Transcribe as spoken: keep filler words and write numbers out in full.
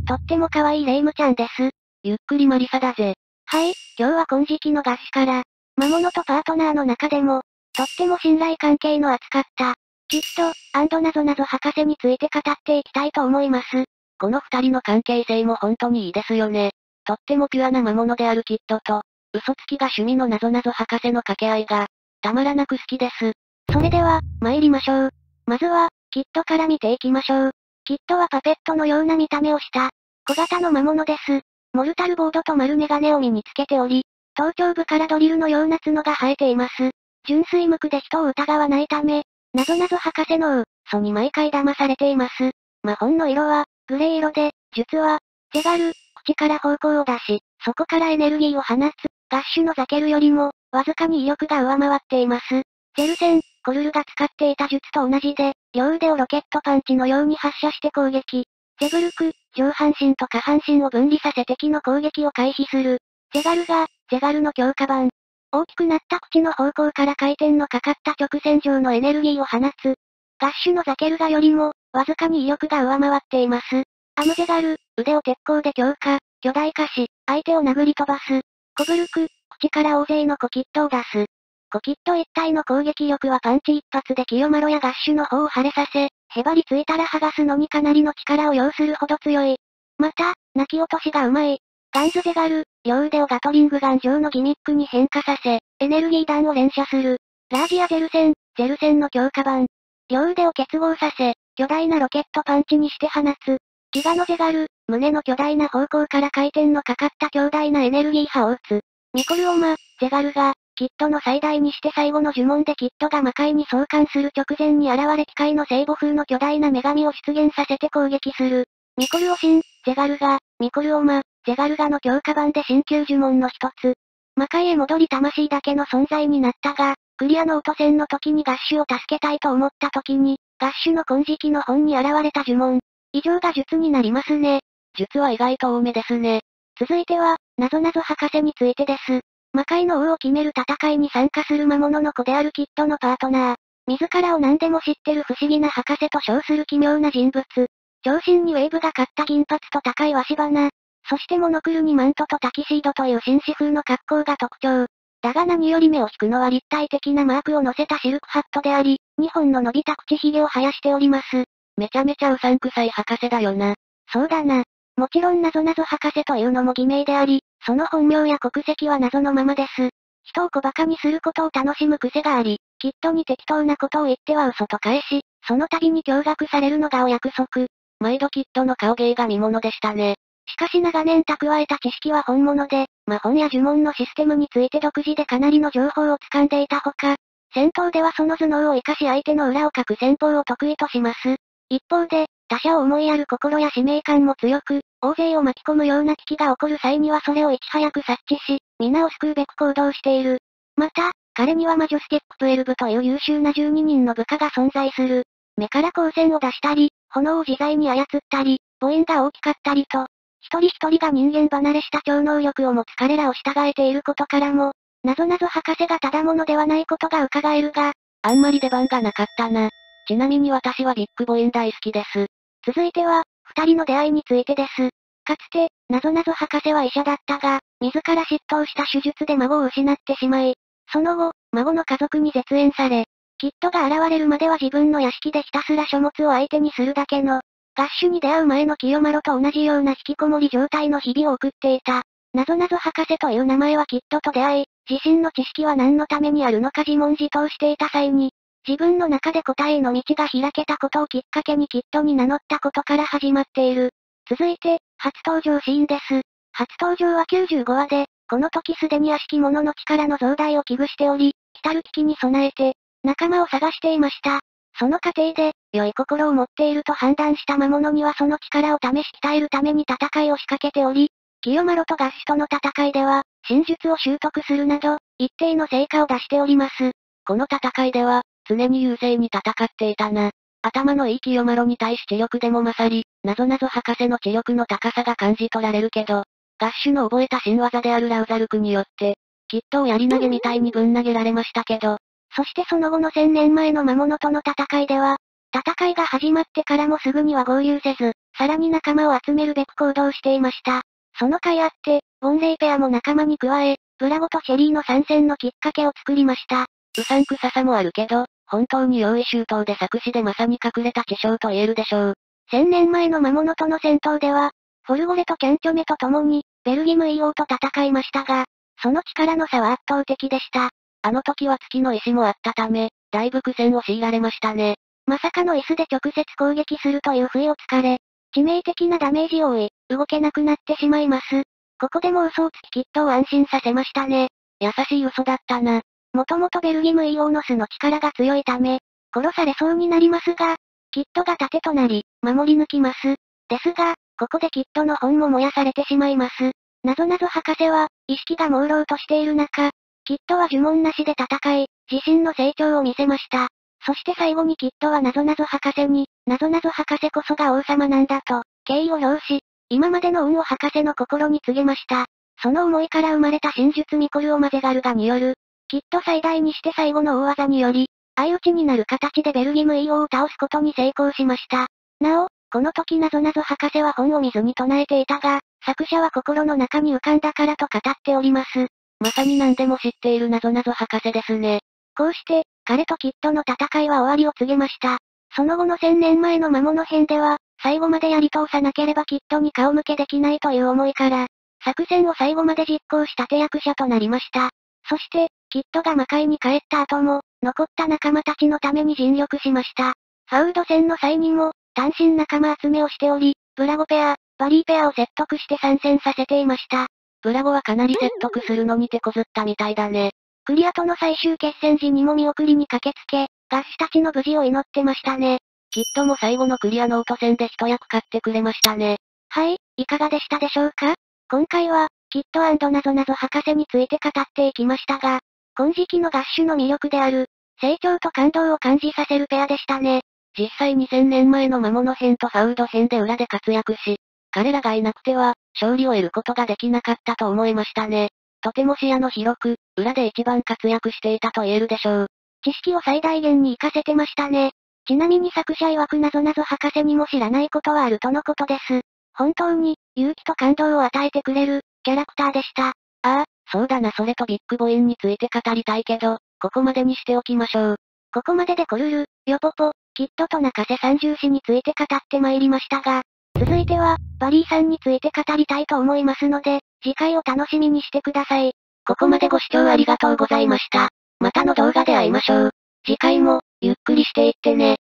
とっても可愛いレイムちゃんです。 ゆっくりマリサだぜ。 はい、今日は金色の合詞から、魔物とパートナーの中でも、とっても信頼関係の厚かった、キッド、アンドナゾナゾ博士について語っていきたいと思います。 この二人の関係性も本当にいいですよね。とってもピュアな魔物であるキッドと、嘘つきが趣味のナゾナゾ博士の掛け合いが、たまらなく好きです。 それでは、参りましょう。まずは、キッドから見ていきましょう。キッドはパペットのような見た目をした、小型の魔物です。モルタルボードと丸メガネを身につけており、頭頂部からドリルのような角が生えています。純粋無垢で人を疑わないため、なぞなぞ博士の嘘に毎回騙されています。魔本の色は、グレー色で、術は、ゼガル、口から方向を出し、そこからエネルギーを放つ、ガッシュのザケルよりも、わずかに威力が上回っています。ゼルセン、コルルが使っていた術と同じで、両腕をロケットパンチのように発射して攻撃。ゼブルク、上半身と下半身を分離させ敵の攻撃を回避する。ゼガルが、ゼガルの強化版。大きくなった口の方向から回転のかかった直線上のエネルギーを放つ。ガッシュのザケルガよりも、わずかに威力が上回っています。アムゼガル、腕を鉄鋼で強化、巨大化し、相手を殴り飛ばす。コブルク、口から大勢のコキットを出す。コキット一体の攻撃力はパンチ一発でキヨマロやガッシュの方を腫れさせ、へばりついたら剥がすのにかなりの力を要するほど強い。また、泣き落としがうまい。ガンズゼガル、両腕をガトリングガン状のギミックに変化させ、エネルギー弾を連射する。ラージアゼルセン、ゼルセンの強化版。両腕を結合させ、巨大なロケットパンチにして放つ。ギガのゼガル、胸の巨大な方向から回転のかかった強大なエネルギー波を打つ。ミコルオマ、ゼガルが、キッドの最大にして最後の呪文でキッドが魔界に送還する直前に現れ機械の聖母風の巨大な女神を出現させて攻撃する。ミコルオシン、ゼガルガ、ミコルオマ、ゼガルガの強化版で新旧呪文の一つ。魔界へ戻り魂だけの存在になったが、クリアの落と戦の時にガッシュを助けたいと思った時に、ガッシュの金色の本に現れた呪文。以上が術になりますね。 術は意外と多めですね。 続いては、なぞなぞ博士についてです。魔界の王を決める戦いに参加する魔物の子であるキッドのパートナー。自らを何でも知ってる不思議な博士と称する奇妙な人物。長身にウェーブがかった銀髪と高い鷲鼻。そしてモノクルにマントとタキシードという紳士風の格好が特徴。だが何より目を引くのは立体的なマークを乗せたシルクハットであり、にほんの伸びた口ひげを生やしております。 めちゃめちゃうさんくさい博士だよな。 そうだな。もちろんなぞなぞ博士というのも偽名であり、その本名や国籍は謎のままです。人を小馬鹿にすることを楽しむ癖があり、キッドに適当なことを言っては嘘と返し、その度に驚愕されるのがお約束。 毎度キッドの顔芸が見物でしたね。 しかし長年蓄えた知識は本物で、魔本や呪文のシステムについて独自でかなりの情報を掴んでいたほか、戦闘ではその頭脳を活かし相手の裏をかく戦法を得意とします。一方で、他者を思いやる心や使命感も強く、大勢を巻き込むような危機が起こる際にはそれをいち早く察知し、皆を救うべく行動している。また、彼には魔女ステップじゅうにという優秀なじゅうににんの部下が存在する。目から光線を出したり、炎を自在に操ったり、母音が大きかったりと、一人一人が人間離れした超能力を持つ彼らを従えていることからも、なぞなぞ博士がただものではないことが伺えるが、 あんまり出番がなかったな。ちなみに私はビッグ母音大好きです。 続いては、二人の出会いについてです。かつて、なぞなぞ博士は医者だったが、自ら執刀した手術で孫を失ってしまい、その後、孫の家族に絶縁され、キッドが現れるまでは自分の屋敷でひたすら書物を相手にするだけの、ガッシュに出会う前のキヨマロと同じような引きこもり状態の日々を送っていた。なぞなぞ博士という名前はキッドと出会い、自身の知識は何のためにあるのか自問自答していた際に、自分の中で答えへの道が開けたことをきっかけにキッドに名乗ったことから始まっている。続いて、初登場シーンです。初登場はきゅうじゅうごわで、この時すでに悪しき者の力の増大を危惧しており、来たる危機に備えて、仲間を探していました。その過程で、良い心を持っていると判断した魔物にはその力を試し鍛えるために戦いを仕掛けており、キヨマロとガッシュとの戦いでは、真術を習得するなど、一定の成果を出しております。 この戦いでは、常に優勢に戦っていたな。頭のいいキヨマロに対し知力でも勝り、なぞなぞ博士の知力の高さが感じ取られるけど、ガッシュの覚えた新技であるラウザルクによって、キッドをやり投げみたいにぶん投げられましたけど、 そしてその後のせんねんまえの魔物との戦いでは、戦いが始まってからもすぐには合流せず、 さらに仲間を集めるべく行動していました。その甲斐あって、ウォンレイペアも仲間に加え、ブラゴとシェリーの参戦のきっかけを作りました。 うさんくささもあるけど、本当に用意周到で作詞でまさに隠れた知将と言えるでしょう。 千年前の魔物との戦闘では、フォルゴレとキャンチョメと共に、ベルギムイオーと戦いましたが、その力の差は圧倒的でした。 あの時は月の石もあったため、だいぶ苦戦を強いられましたね。 まさかの椅子で直接攻撃するという不意をつかれ、致命的なダメージを負い、動けなくなってしまいます。ここでも嘘をつきキッドを安心させましたね。 優しい嘘だったな。 もともとベルギムイオーの巣の力が強いため、殺されそうになりますが、キッドが盾となり、守り抜きます。ですが、ここでキッドの本も燃やされてしまいます。なぞなぞ博士は、意識が朦朧としている中、キッドは呪文なしで戦い、自身の成長を見せました。そして最後にキッドはなぞなぞ博士に、なぞなぞ博士こそが王様なんだと、敬意を表し、今までの恩を博士の心に告げました。その思いから生まれた真術ミコルオマゼガルガによる、きっと最大にして最後の大技により、相打ちになる形でベルギムイオーを倒すことに成功しました。なお、この時なぞなぞ博士は本を見ずに唱えていたが、作者は心の中に浮かんだからと語っております。 まさに何でも知っているなぞなぞ博士ですね。 こうして、彼とキッドの戦いは終わりを告げました。その後の千年前の魔物編では、最後までやり通さなければキッドに顔向けできないという思いから、作戦を最後まで実行した手役者となりました。そして、キッドが魔界に帰った後も、残った仲間たちのために尽力しました。ファウルド戦の際にも、単身仲間集めをしており、ブラゴペア、バリーペアを説得して参戦させていました。 ブラゴはかなり説得するのに手こずったみたいだね。 クリアとの最終決戦時にも見送りに駆けつけ、ガッシュたちの無事を祈ってましたね。 キッドも最後のクリアノート戦で一役買ってくれましたね。 はい、いかがでしたでしょうか？今回は、キッド&なぞなぞ博士について語っていきましたが、金色のガッシュの魅力である、成長と感動を感じさせるペアでしたね。 実際にせんねんまえの魔物編とファウルド編で裏で活躍し、彼らがいなくては、勝利を得ることができなかったと思いましたね。とても視野の広く、裏で一番活躍していたと言えるでしょう。 知識を最大限に活かせてましたね。ちなみに作者曰くなぞなぞ博士にも知らないことはあるとのことです。本当に、勇気と感動を与えてくれる、キャラクターでした。ああ、そうだなそれとビッグボインについて語りたいけど、ここまでにしておきましょう。 ここまででコルル、ヨポポ、キッドと中瀬三重士について語ってまいりましたが、続いては、バリーさんについて語りたいと思いますので、次回を楽しみにしてください。 ここまでご視聴ありがとうございました。またの動画で会いましょう。次回も、ゆっくりしていってね。